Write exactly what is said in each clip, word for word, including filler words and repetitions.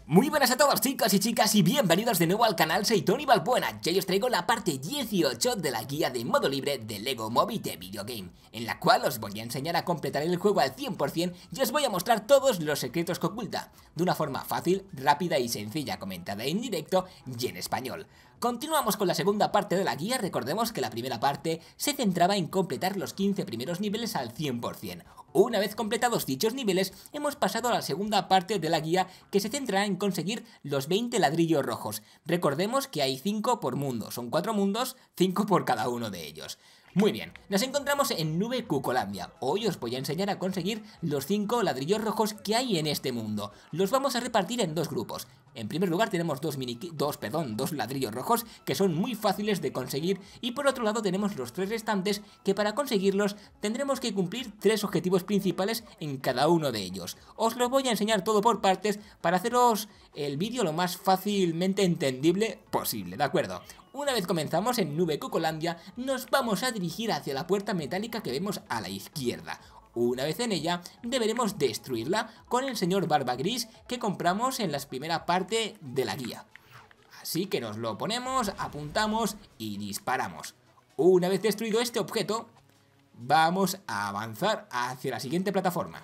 Muy buenas a todos chicos y chicas y bienvenidos de nuevo al canal. Soy Tony Balbuena y hoy os traigo la parte dieciocho de la guía de modo libre de Lego Movie The Video Game, en la cual os voy a enseñar a completar el juego al cien por cien y os voy a mostrar todos los secretos que oculta, de una forma fácil, rápida y sencilla, comentada en directo y en español. Continuamos con la segunda parte de la guía. Recordemos que la primera parte se centraba en completar los quince primeros niveles al cien por cien. Una vez completados dichos niveles, hemos pasado a la segunda parte de la guía, que se centrará en conseguir los veinte ladrillos rojos. Recordemos que hay cinco por mundo, son cuatro mundos, cinco por cada uno de ellos. Muy bien, nos encontramos en Nube Cucolandia. Hoy os voy a enseñar a conseguir los cinco ladrillos rojos que hay en este mundo. Los vamos a repartir en dos grupos. En primer lugar tenemos dos, mini, dos, perdón, dos ladrillos rojos que son muy fáciles de conseguir, y por otro lado tenemos los tres restantes que para conseguirlos tendremos que cumplir tres objetivos principales en cada uno de ellos. Os lo voy a enseñar todo por partes para haceros el vídeo lo más fácilmente entendible posible, ¿de acuerdo? Una vez comenzamos en Nube Cucolandia, nos vamos a dirigir hacia la puerta metálica que vemos a la izquierda. Una vez en ella, deberemos destruirla con el señor Barba Gris que compramos en la primera parte de la guía. Así que nos lo ponemos, apuntamos y disparamos. Una vez destruido este objeto, vamos a avanzar hacia la siguiente plataforma.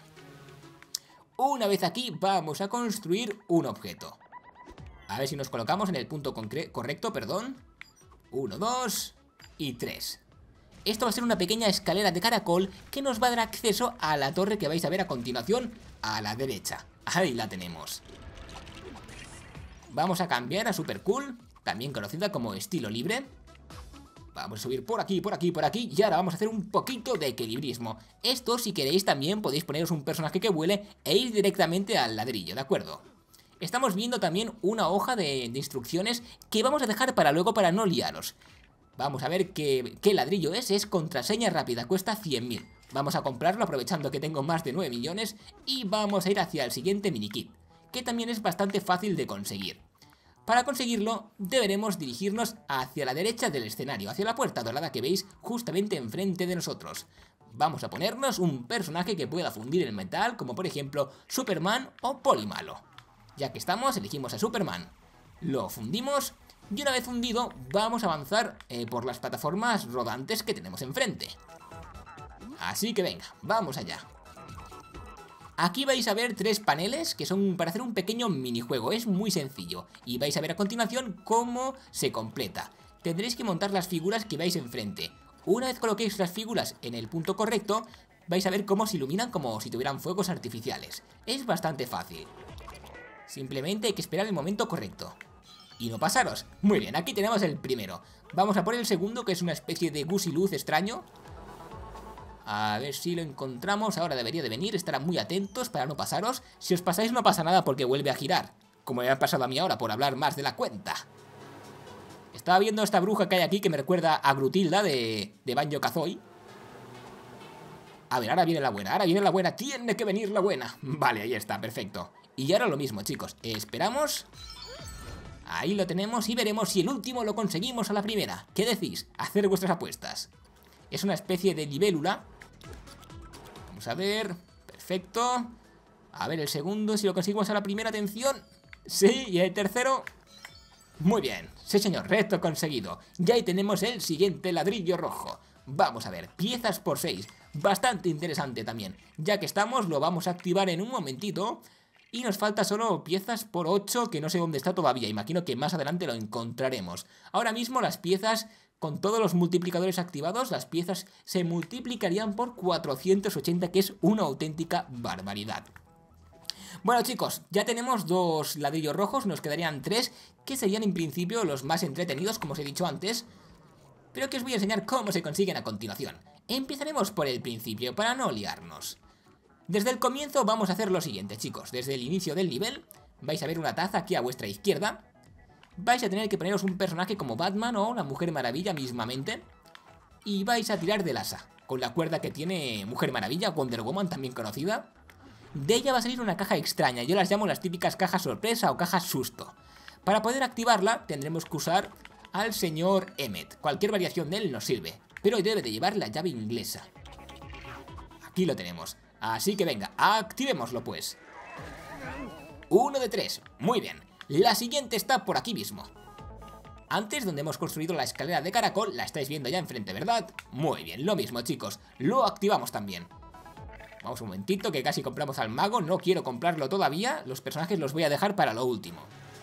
Una vez aquí, vamos a construir un objeto. A ver si nos colocamos en el punto correcto, perdón. Uno, dos y tres. Esto va a ser una pequeña escalera de caracol que nos va a dar acceso a la torre que vais a ver a continuación a la derecha. Ahí la tenemos. Vamos a cambiar a Super Cool, también conocida como estilo libre. Vamos a subir por aquí, por aquí, por aquí, y ahora vamos a hacer un poquito de equilibrismo. Esto, si queréis, también podéis poneros un personaje que vuele e ir directamente al ladrillo, ¿de acuerdo? Estamos viendo también una hoja de, de instrucciones que vamos a dejar para luego para no liaros. Vamos a ver qué, qué ladrillo es, es contraseña rápida, cuesta cien mil. Vamos a comprarlo aprovechando que tengo más de nueve millones y vamos a ir hacia el siguiente minikit, que también es bastante fácil de conseguir. Para conseguirlo deberemos dirigirnos hacia la derecha del escenario, hacia la puerta dorada que veis justamente enfrente de nosotros. Vamos a ponernos un personaje que pueda fundir el metal, como por ejemplo Superman o Polymalo. Ya que estamos, elegimos a Superman, lo fundimos. Y una vez fundido, vamos a avanzar eh, por las plataformas rodantes que tenemos enfrente. Así que venga, vamos allá. Aquí vais a ver tres paneles que son para hacer un pequeño minijuego. Es muy sencillo y vais a ver a continuación cómo se completa. Tendréis que montar las figuras que vais enfrente. Una vez coloquéis las figuras en el punto correcto, vais a ver cómo se iluminan como si tuvieran fuegos artificiales. Es bastante fácil. Simplemente hay que esperar el momento correcto y no pasaros. Muy bien, aquí tenemos el primero. Vamos a por el segundo, que es una especie de gusiluz extraño. A ver si lo encontramos. Ahora debería de venir, estarán muy atentos para no pasaros. Si os pasáis no pasa nada porque vuelve a girar, como me ha pasado a mí ahora por hablar más de la cuenta. Estaba viendo esta bruja que hay aquí que me recuerda a Grutilda de, de Banjo-Kazooie. A ver, ahora viene la buena, ahora viene la buena, tiene que venir la buena. Vale, ahí está, perfecto. Y ahora lo mismo, chicos, esperamos. Ahí lo tenemos y veremos si el último lo conseguimos a la primera. ¿Qué decís? Hacer vuestras apuestas. Es una especie de libélula. Vamos a ver. Perfecto. A ver el segundo, si lo conseguimos a la primera, atención. Sí, y el tercero. Muy bien, sí señor, reto conseguido. Y ahí tenemos el siguiente ladrillo rojo. Vamos a ver, piezas por seis. Bastante interesante también. Ya que estamos, lo vamos a activar en un momentito. Y nos falta solo piezas por ocho, que no sé dónde está todavía. Imagino que más adelante lo encontraremos. Ahora mismo las piezas, con todos los multiplicadores activados, las piezas se multiplicarían por cuatrocientos ochenta, que es una auténtica barbaridad. Bueno chicos, ya tenemos dos ladrillos rojos, nos quedarían tres, que serían en principio los más entretenidos, como os he dicho antes. Pero que os voy a enseñar cómo se consiguen a continuación. Empezaremos por el principio, para no liarnos. Desde el comienzo vamos a hacer lo siguiente, chicos. Desde el inicio del nivel vais a ver una taza aquí a vuestra izquierda. Vais a tener que poneros un personaje como Batman o la Mujer Maravilla mismamente. Y vais a tirar del asa, con la cuerda que tiene Mujer Maravilla, Wonder Woman también conocida. De ella va a salir una caja extraña, yo las llamo las típicas cajas sorpresa o cajas susto. Para poder activarla tendremos que usar al señor Emmet. Cualquier variación de él nos sirve, pero debe de llevar la llave inglesa. Aquí lo tenemos. Así que venga, activémoslo pues. Uno de tres. Muy bien. La siguiente está por aquí mismo. Antes, donde hemos construido la escalera de caracol, la estáis viendo ya enfrente, ¿verdad? Muy bien, lo mismo, chicos. Lo activamos también. Vamos un momentito, que casi compramos al mago. No quiero comprarlo todavía. Los personajes los voy a dejar para lo último.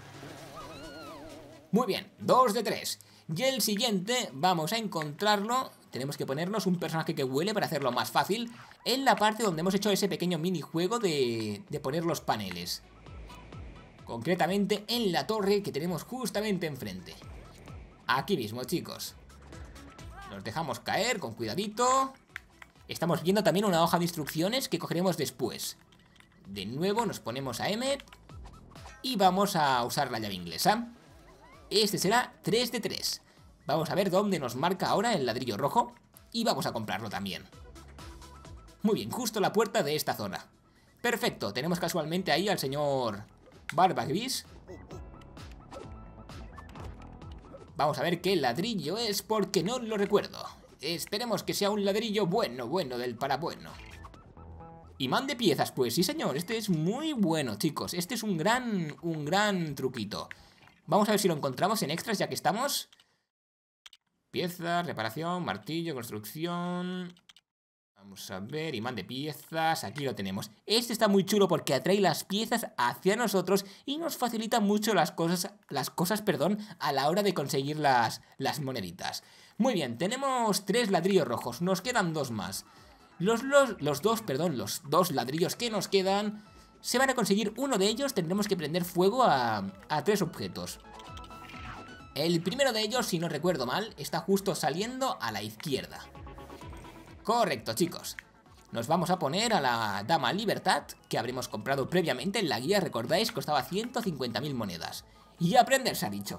Muy bien, dos de tres. Y el siguiente, vamos a encontrarlo. Tenemos que ponernos un personaje que vuele para hacerlo más fácil. En la parte donde hemos hecho ese pequeño minijuego de, de poner los paneles. Concretamente en la torre que tenemos justamente enfrente. Aquí mismo, chicos. Nos dejamos caer con cuidadito. Estamos viendo también una hoja de instrucciones que cogeremos después. De nuevo nos ponemos a Emmet y vamos a usar la llave inglesa. Este será tres de tres. Vamos a ver dónde nos marca ahora el ladrillo rojo y vamos a comprarlo también. Muy bien, justo la puerta de esta zona. Perfecto, tenemos casualmente ahí al señor Barba Gris. Vamos a ver qué ladrillo es porque no lo recuerdo. Esperemos que sea un ladrillo bueno, bueno, del para bueno. Imán de piezas, pues sí señor, este es muy bueno, chicos. Este es un gran, un gran truquito. Vamos a ver si lo encontramos en extras ya que estamos. Piezas, reparación, martillo, construcción. Vamos a ver, imán de piezas, aquí lo tenemos. Este está muy chulo porque atrae las piezas hacia nosotros y nos facilita mucho las cosas, las cosas, perdón, a la hora de conseguir las, las moneditas. Muy bien, tenemos tres ladrillos rojos, nos quedan dos más. Los, los, los dos, perdón, los dos ladrillos que nos quedan, se van a conseguir uno de ellos, tendremos que prender fuego a, a tres objetos. El primero de ellos, si no recuerdo mal, está justo saliendo a la izquierda. Correcto, chicos. Nos vamos a poner a la Dama Libertad, que habremos comprado previamente en la guía, recordáis, costaba ciento cincuenta mil monedas. Y a prender se ha dicho.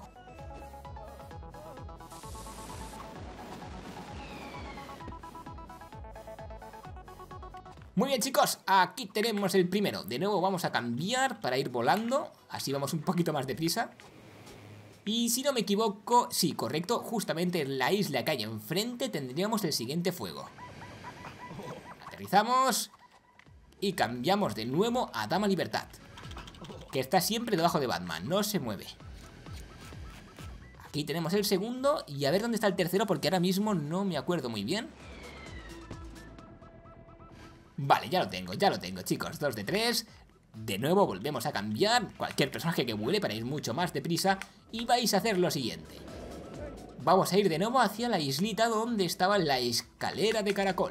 Muy bien, chicos, aquí tenemos el primero. De nuevo vamos a cambiar para ir volando, así vamos un poquito más deprisa. Y si no me equivoco, sí, correcto, justamente en la isla que hay enfrente tendríamos el siguiente fuego. Aterrizamos y cambiamos de nuevo a Dama Libertad, que está siempre debajo de Batman, no se mueve. Aquí tenemos el segundo y a ver dónde está el tercero porque ahora mismo no me acuerdo muy bien. Vale, ya lo tengo, ya lo tengo, chicos, dos de tres. De nuevo volvemos a cambiar cualquier personaje que vuele para ir mucho más deprisa y vais a hacer lo siguiente. Vamos a ir de nuevo hacia la islita donde estaba la escalera de caracol.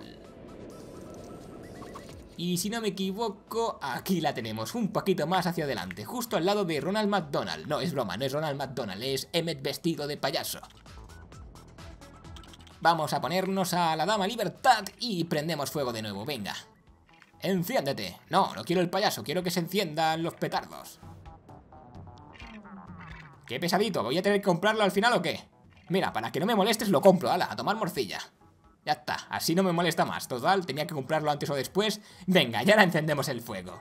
Y si no me equivoco, aquí la tenemos, un poquito más hacia adelante, justo al lado de Ronald McDonald. No, es broma, no es Ronald McDonald, es Emmet vestido de payaso. Vamos a ponernos a la Dama Libertad y prendemos fuego de nuevo, venga. ¡Enciéndete! No, no quiero el payaso, quiero que se enciendan los petardos. ¡Qué pesadito! ¿Voy a tener que comprarlo al final o qué? Mira, para que no me molestes lo compro, ala, a tomar morcilla. Ya está, así no me molesta más. Total, tenía que comprarlo antes o después. Venga, ya ahora encendemos el fuego.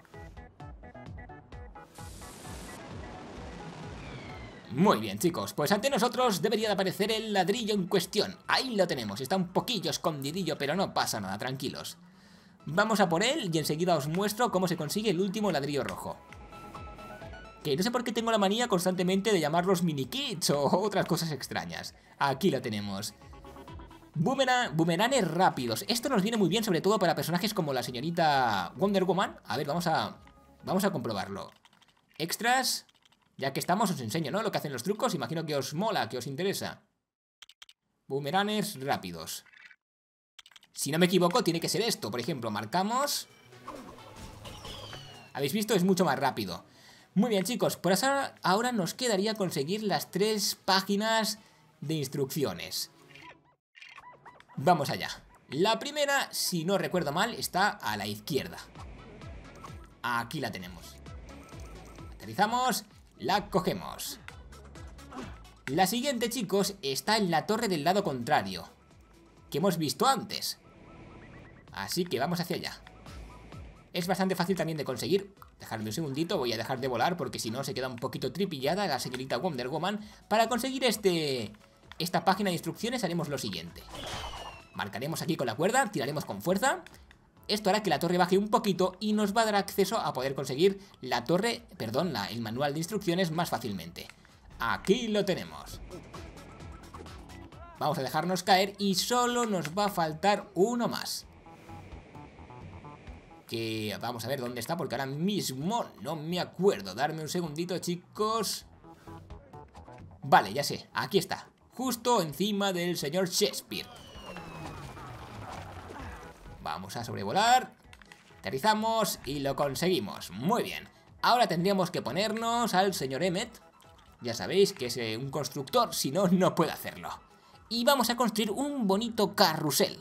Muy bien, chicos, pues ante nosotros debería de aparecer el ladrillo en cuestión. Ahí lo tenemos, está un poquillo escondidillo, pero no pasa nada, tranquilos. Vamos a por él y enseguida os muestro cómo se consigue el último ladrillo rojo. Que no sé por qué tengo la manía constantemente de llamarlos mini kits o otras cosas extrañas. Aquí lo tenemos. Boomerang, boomeranes rápidos. Esto nos viene muy bien, sobre todo para personajes como la señorita Wonder Woman. A ver, vamos a, vamos a comprobarlo. Extras. Ya que estamos, os enseño, ¿no? Lo que hacen los trucos. Imagino que os mola, que os interesa. Boomeranes rápidos. Si no me equivoco, tiene que ser esto. Por ejemplo, marcamos. ¿Habéis visto? Es mucho más rápido. Muy bien, chicos. Por eso ahora nos quedaría conseguir las tres páginas de instrucciones. Vamos allá. La primera, si no recuerdo mal, está a la izquierda. Aquí la tenemos. Aterrizamos, la cogemos. La siguiente, chicos, está en la torre del lado contrario, que hemos visto antes. Así que vamos hacia allá. Es bastante fácil también de conseguir. Dejadme un segundito, voy a dejar de volar porque si no se queda un poquito tripillada la señorita Wonder Woman. Para conseguir este, esta página de instrucciones haremos lo siguiente. Marcaremos aquí con la cuerda, tiraremos con fuerza. Esto hará que la torre baje un poquito y nos va a dar acceso a poder conseguir la torre, perdón, la, el manual de instrucciones más fácilmente. Aquí lo tenemos. Vamos a dejarnos caer y solo nos va a faltar uno más. Que vamos a ver dónde está porque ahora mismo no me acuerdo. Darme un segundito, chicos. Vale, ya sé, aquí está. Justo encima del señor Shakespeare. Vamos a sobrevolar. Aterrizamos y lo conseguimos. Muy bien. Ahora tendríamos que ponernos al señor Emmet. Ya sabéis que es un constructor, si no, no puede hacerlo. Y vamos a construir un bonito carrusel.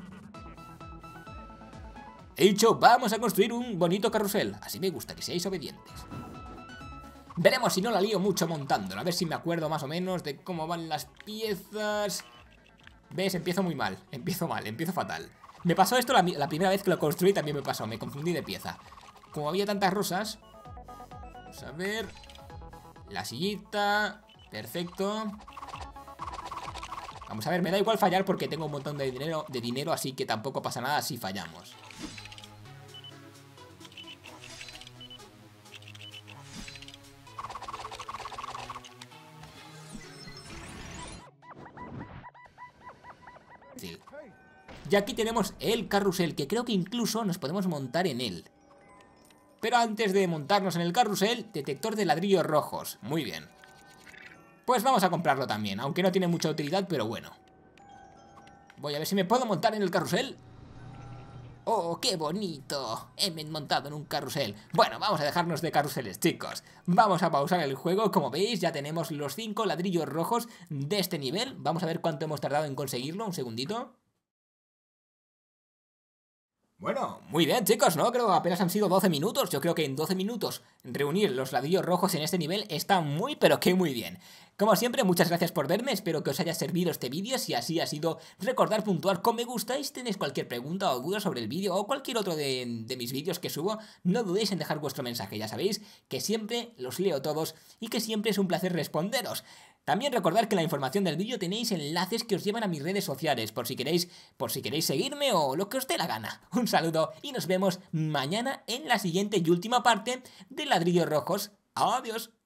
He dicho, vamos a construir un bonito carrusel. Así me gusta, que seáis obedientes. Veremos si no la lío mucho montándolo. A ver si me acuerdo más o menos de cómo van las piezas. ¿Ves? Empiezo muy mal. Empiezo mal, empiezo fatal. Me pasó esto la, la primera vez que lo construí, también me pasó. Me confundí de pieza. Como había tantas rosas. Vamos a ver. La sillita. Perfecto. Vamos a ver, me da igual fallar porque tengo un montón de dinero, de dinero, así que tampoco pasa nada si fallamos. Y aquí tenemos el carrusel, que creo que incluso nos podemos montar en él. Pero antes de montarnos en el carrusel, detector de ladrillos rojos. Muy bien. Pues vamos a comprarlo también, aunque no tiene mucha utilidad, pero bueno. Voy a ver si me puedo montar en el carrusel. ¡Oh, qué bonito! He montado en un carrusel. Bueno, vamos a dejarnos de carruseles, chicos. Vamos a pausar el juego. Como veis, ya tenemos los cinco ladrillos rojos de este nivel. Vamos a ver cuánto hemos tardado en conseguirlo. Un segundito. Bueno, muy bien, chicos, ¿no? Creo que apenas han sido doce minutos. Yo creo que en doce minutos reunir los ladrillos rojos en este nivel está muy, pero que muy bien. Como siempre, muchas gracias por verme. Espero que os haya servido este vídeo. Si así ha sido, recordad puntuar con me gusta. Y si tenéis cualquier pregunta o duda sobre el vídeo o cualquier otro de, de mis vídeos que subo, no dudéis en dejar vuestro mensaje. Ya sabéis que siempre los leo todos y que siempre es un placer responderos. También recordad que en la información del vídeo tenéis enlaces que os llevan a mis redes sociales, por si queréis, por si queréis seguirme o lo que os dé la gana. Un saludo y nos vemos mañana en la siguiente y última parte de Ladrillos Rojos. ¡Adiós!